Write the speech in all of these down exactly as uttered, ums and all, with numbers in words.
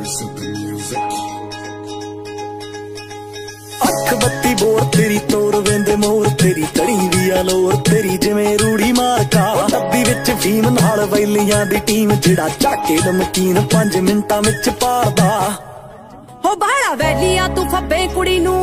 अख बत्ती बोर तेरी तोर वेंदे मोर तेरी कड़ी दी अलोर तेरी जिवें रूड़ी मारका डब्बी विच फीम नाल वैलियां दी टीम जिहड़ा झाके नमकीन पांच मिंटां विच पारदा हो बाला वैलिया तू फब्बे कुड़ी नू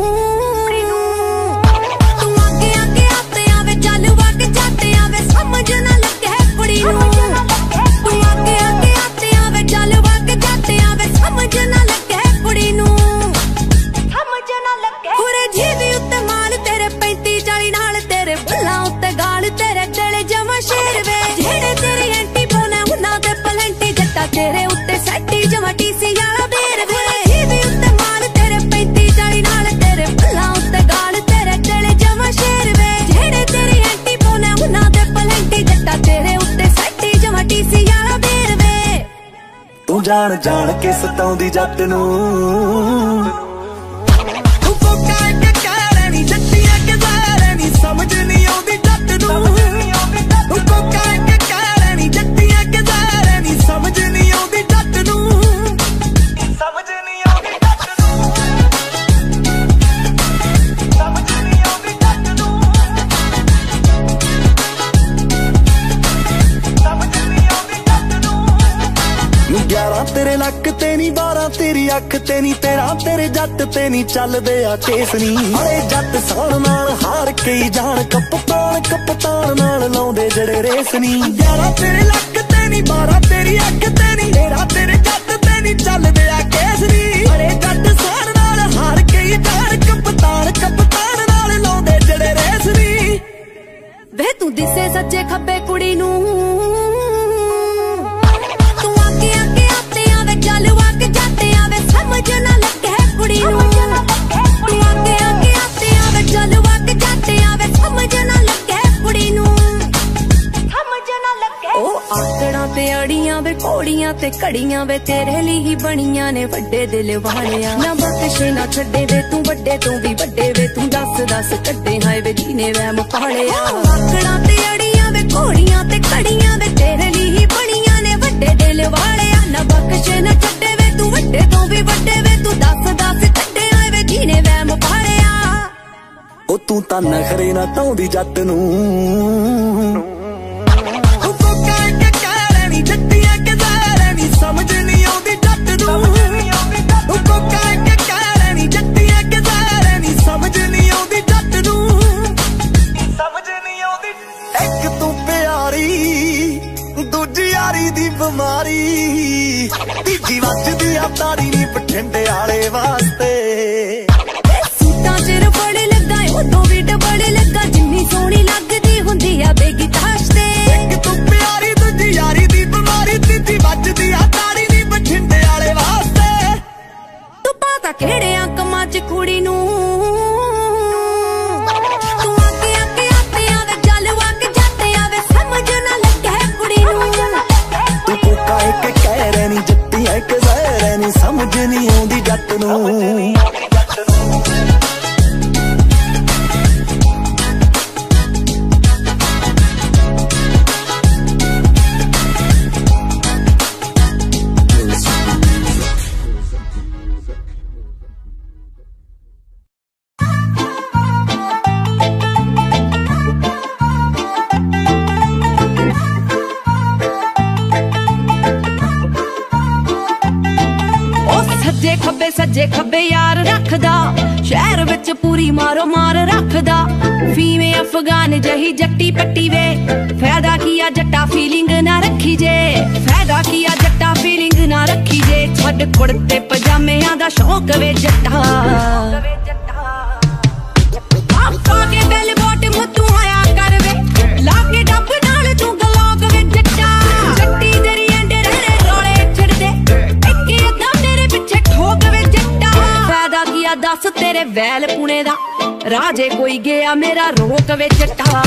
तू आगे आगे आते आवे चल वग जाते आवे समझ ना लगे कुड़ी नू तू आगे आगे आते आवे चल वग जाते आवे समझ ना लगे कुड़ी नू समझ ना लगे पूरे जीवी उत्ते माल तेरे पैंती चाली नाल तेरे बुल्ला उत्ते गाल तेरे गले जमा शेर वे जेड़े तेरी एंटी बोने उन्हां दे पलंटी जट्टा तेरे उत्ते सैटी जमा टीसी वाला बेर वे जीवी उत्ते माल तेरे पैंती चाली नाल तेरे बुल्ला उत्ते गाल तेरे गले जमा शेर वे जेड़े तेरी एंटी बोने उन्हां दे पलंटी जट्टा तेरे उत्ते सैटी जमा टीसी वाला बेर वे तू जान जान के सताउंदी जट नू समझ नहीं आउंदी जट नू तू कोका के कहरे नी जट्टियां के ज़हरे नी समझ नहीं आउंदी जट नू समझ नहीं आउंदी जट नू समझ नहीं आउंदी जट नू समझ नहीं आउंदी जट नू ग्यारह तेरे लक ते नी बारह तेरी अख ते नी तेरा तेरे जट ते नी चलदे आ केस नी अरे जट साण नाल हार के ही जान कप्तान कप्तान नाल लाउंदे जड़े रेस नी ग्यारह तेरे लक ते नी बारह तेरी अख ते नी तेरा तेरे जट ते नी चलदे आ केस नी अरे जट साण नाल हार के ही जान कप्तान कप्तान नाल लाउंदे जड़े रेस नी वे तू दिसे सच्चे खब्बे कुड़ी नू तू आगे आगे आते आवे चल वग जाते आवे समझ ना लगे कुड़ी नू तू आगे आगे आते आवे चल वग जाते आवे समझ ना लगे कुड़ी नू समझ ना लगे ओ आकड़ां ते अड़ियां वे घोड़ियां ते कड़ियां वे तेरे लिए ही बनियां ने वड्डे दिल वालियां ना बख्शे ना छड्डे वे तू वड्डे तू भी वड्डे वे तू दस दस कड्डे हाय वे जीने वैम पालिया आकड़ां ते अड़ियां वे घोड़ियां ते कड़ियां वे तेरे लिए ही बनियां ने वड्डे दिल वालियां ना बख्शे ना छड्डे वे तू वड्डे तू भी वड्डे वे तू दस दस कड्डे हाय वे जीने वैम पालिया ओ तू तां नखरे ना ताउंदी जट नू समझ नहीं आउंदी जट नू तू कोका के कहरे नी जट्टियां के ज़हरे नी समझ नहीं आउंदी जट नू समझ नहीं आउंदी एक तू प्यारी दूजी यारी दी बीमारी तीजी वजदी आ तारी नी बठिंडे आले वास्ते सूटां सिर बड़े लगा उदों भी डबड़े लगा जिन्नी सोहनी लगदी हुंदी आ बेगी ताश ते एक तू प्यारी दूजी यारी दी बीमारी तीजी वजदी आ तारी नी बठिंडे आले वास्ते तू पता किहड़ियां कमां च कुड़ी नू तू आगे आगे आते आवे चल वग जाते आवे समझ ना लगे कुड़ी नू तू कोका के कहरे नी जट्टियां के ज़हरे नी समझ नहीं आउंदी जट नू खब्बे सज्जे खब्बे यार रखदा शहर विच पूरी मारो मार रखदा फीमे अफगान जही जट्टी पट्टी वे फायदा किया जट्टा फीलिंग ना रखी जे फायदा किया जट्टा फीलिंग ना रखी जे छड़ कुड़ते पजामियां दा शौक वे जट्टा आपा के बेल बोट मुत्तू आया कर वे लाके डब नाल तू गलोग वे जट्टा जट्टी तेरी एंडे रे रोले छड़ दे इक्के अदा मेरे पिछे ठोक वे जट्टा फायदा किया दस तेरे वैल पुणे दा राजे कोई गया मेरा रोक वे जट्टा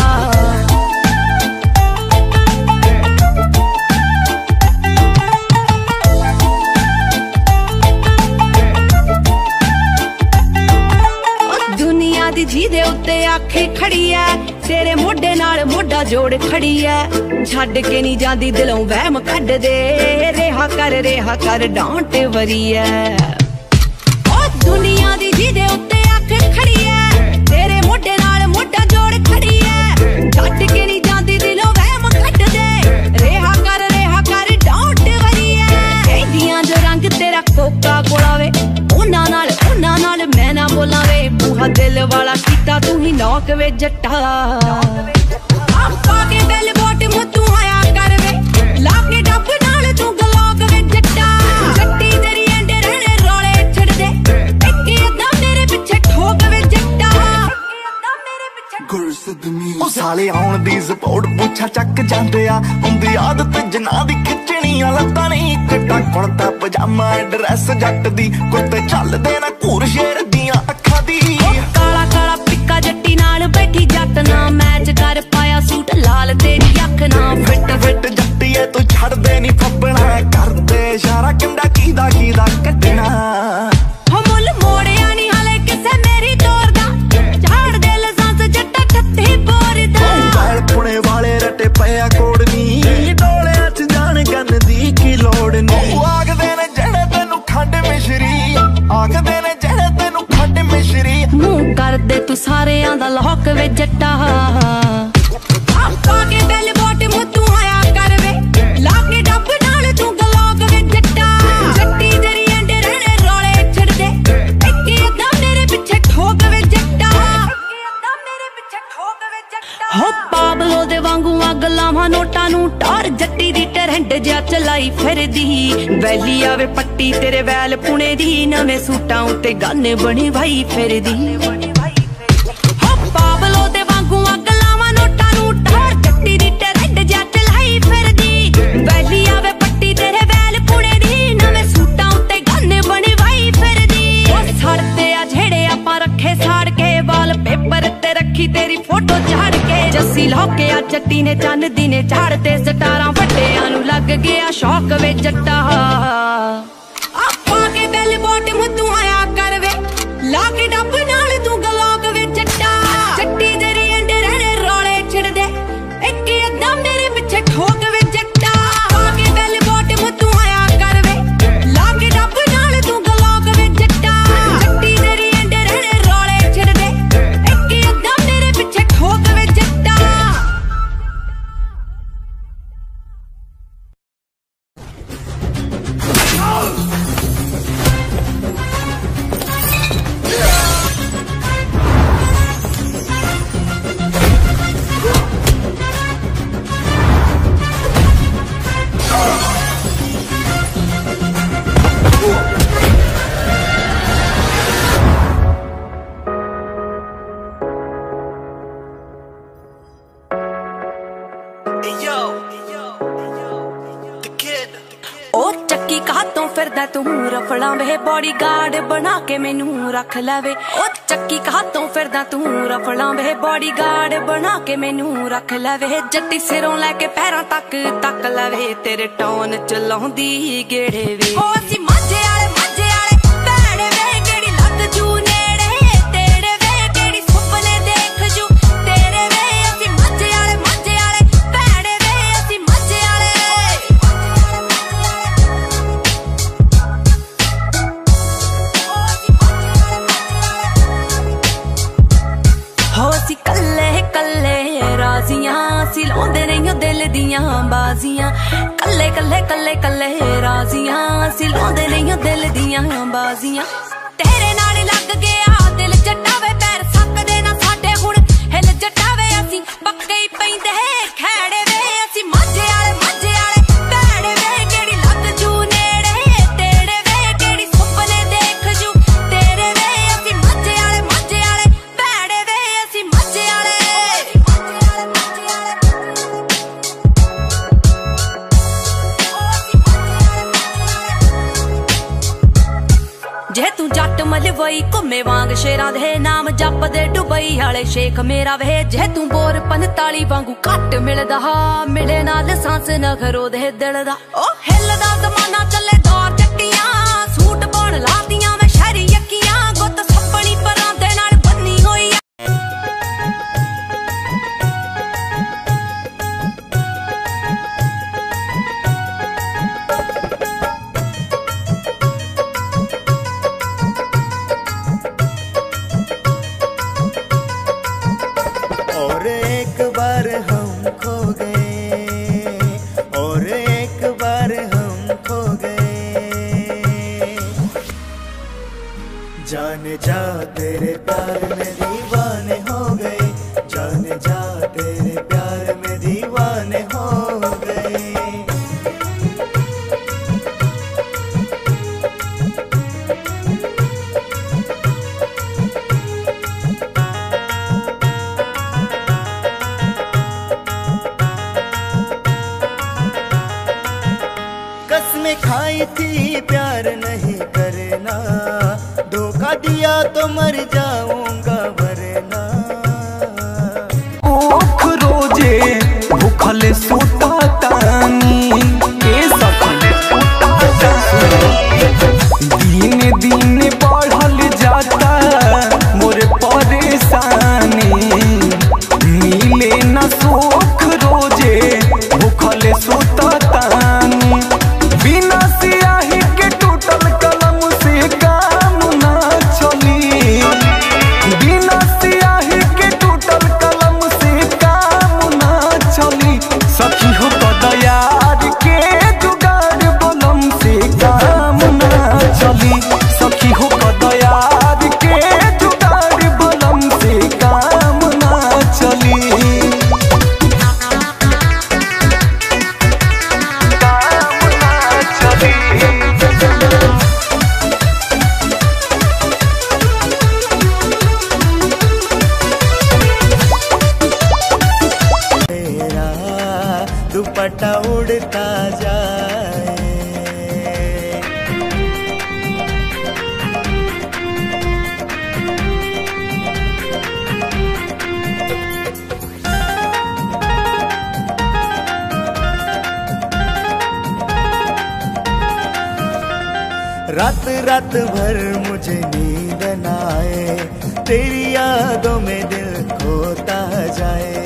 दुनिया दी जी दे उत्ते आखे खड़ी है तेरे मोढे नाल मोढा जोड़ खड़ी है, छड्ड के नहीं जांदी दिलों वहम कढ दे, रेहा कर रेहा कर डांट वरी है। ओ दुनिया दी जिहदे उत्ते अख खड़ी है, तेरे मोढे नाल मोढा जोड़ खड़ी है, छड्ड के नहीं जांदी दिलों वहम कढ दे, रेहा कर रेहा कर डांट वरी है। कहदियां जो रंग तेरा कोका कोला वे, उन्हां नाल उन्हां नाल मैं ना बोलां वे, बूहा दिल वाला कीता तू ही नौक वे जट्टा। आपा के बेल बोट मुतू आया कर वे, लाके डब नाल तू गलोक वे जट्टा। जट्टी तेरी एंडे रहने रोले छड़ दे, इक्की अद्धा मेरे पीछे ठोक वे जट्टा। ओ साले आउण दी सपोर्ट पुछा चक जांदे आ, हुंदी आदत जना दी खिचणियां लत्तां नहीं, चिट्टा कुर्ता पजामा ड्रेस जट दी, कुत्ते चलदे ना घूर शेर दियां अखां दी। काला काला पिक्का जट्टी नाल बैठी जट ना, मैच कर पाया सूट लाल तेरी अख ना। फिट फिट जट्टीए तू छड़ दे नी फपना, करदे इशारा किंदा कीदा कीदा कड्डना। हो मुल मोड़िया नी हाले किसे मेरी तोर दा, झाड़ दे लसांस जट्टा ठत्ती बोर दा। बैल पुणे वाले रटे पिया कोड़नी, डोलियां च जान गन दी की लोड़ नी। आखदे ने जेड़े तेनू खंड मिश्री, आखदे ने जेड़े तेनू खंड मिश्री, मुंह कर दे तू सारेयां दा लौक वे जट्टा। आपा के बेल बोट मुतू आया कर वे, लाके डब नाल तू गलोक वे जट्टा। जट्टी तेरी एंडे रहने रोले छड़ दे, इक्की अद्धा मेरे पीछे ठोक वे जट्टा। हो पाबलो दे वांगू अग लावां नोटां नू टार, जट्टी दी टरहंड जिहा चलाई फिरदी, वैली आवे पट्टी तेरे वैल पुणे दी, नवें सूटां उत्ते गाने बनी भाई फिरदी। हो पाबलो दे वांगू अग लावां नोटां नू टार, जट्टी दी टरहंड जिहा चलाई फिरदी, वैली आवे पट्टी तेरे वैल पुणे दी, नवें सूटां उत्ते गाने बनी भाई फिरदी। ओ सड़ते आ जेड़े आपां रखे साड़ के, वाल पेपर ते रखी तेरी फोटो झाड़ के, जस्सी लौके आ जट्टी ने चन्न दी ने झाड़ते, सटारां वड्डियां नू लग गया शौक वे जट्टा। आपा के बेल बोट मुतू आया कर वे, लाके डब नाल तू गलोक वे जट्टा। जट्टी तेरी एंडे रहने रोले छड़ दे, इक्की अद्धा मेरे पीछे ठोक वे जट्टा। आपा के बेल बोट मुतू आया कर वे, लाके डब नाल तू गलोक वे जट्टा। जट्टी तेरी एंडे रहने रोले छड़ दे, इक्की अद्धा मेरे पीछे ठोक वे जट्टा। ओ चक्की कातों फिरदा तू रफड़ा वे, बॉडी गार्ड बना के मैनू रख लवे। ओ चक्की कातों फिरदा तू रफड़ा वे, बॉडी गार्ड बना के मैनू रख लवे। जट्टी सिरों लैके पैरां तक तक लवे, तेरे टोन चलाउंदी गेड़े वे। ओ असी माझे आले माझे आले भैणे वे, केड़ी लग जू नेड़े तेरे वे, केड़ी सुपने देख जू तेरे वे। असी माझे आले माझे आले भैणे वे, असी माझे आले। हो असी कल्ले कल्ले राजियां, असी लाउंदे नहीं दिल दियां बाजियां। कल्ले कल्ले कल्ले कल्ले राजियां, असी लाउंदे नहीं दिल दियां बाजियां। तेरे नाल लग गया दिल जट्टा वे, पैर सकदे ना साडे हुण हिल जट्टा वे। असी पक्के ही पैंदे खैड़े वे, असी माझे आले माझे आले भैणे वे, केड़ी लग जू नेड़े तेरे वे, केड़ी सुपने देख जू तेरे वे। असी माझे आले माझे आले भैणे वे, असी माझे आले। जे तू जट मलवई घुमे वांग शेरां दे, नाम जपदे दुबई आले शेख मेरा वे। जे तू बोर पंताली वांगू घट मिलदा, मिले नाल सांस नखरो दे दिल दा। ओ हिलदा जमाना चले दौर जट्टियां, सूट पाउण लादियां मैं शहरी यक्कियां, गुत्त सपनी परां दे नाल बन्नी होई। जाने जा तेरे प्यार में दीवाने हो गए, जाने जा तेरे प्यार में दीवाने हो गए। कसमें खाई थी प्यार नहीं करना, धोखा दिया तो मर जाऊंगा वरना। ओख रोजे भूखल सोता तानी के सखल सोता तानी, दिन दिन बढ़ल जाता मोर परेशानी, मिले न सुख रोजे भूखल सोता तानी। बिना सियाही के टूटल कलम से काम ना चली, बिना सियाही के टूटल कलम से काम ना चली। सखी हो कदयार के जुगाड़ बलम से काम ना चली, सखी हो कदयार के जुगाड़ बलम से काम ना चली। दुपट्टा उड़ता जाए, रात रात भर मुझे नींद न आए, तेरी यादों में दिल खोता जाए।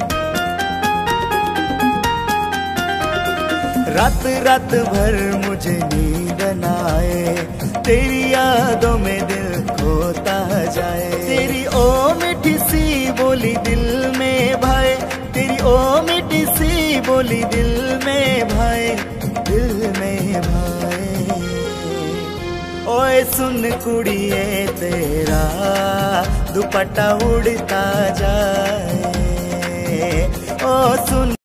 रात रात भर मुझे नींद न आए, तेरी यादों में दिल खोता जाए। तेरी ओ मीठी सी बोली दिल में भाए, तेरी ओ मीठी सी बोली दिल में भाए, दिल में भाए। ओए सुन कुड़िए तेरा दुपट्टा उड़ता जाए, ओ सुन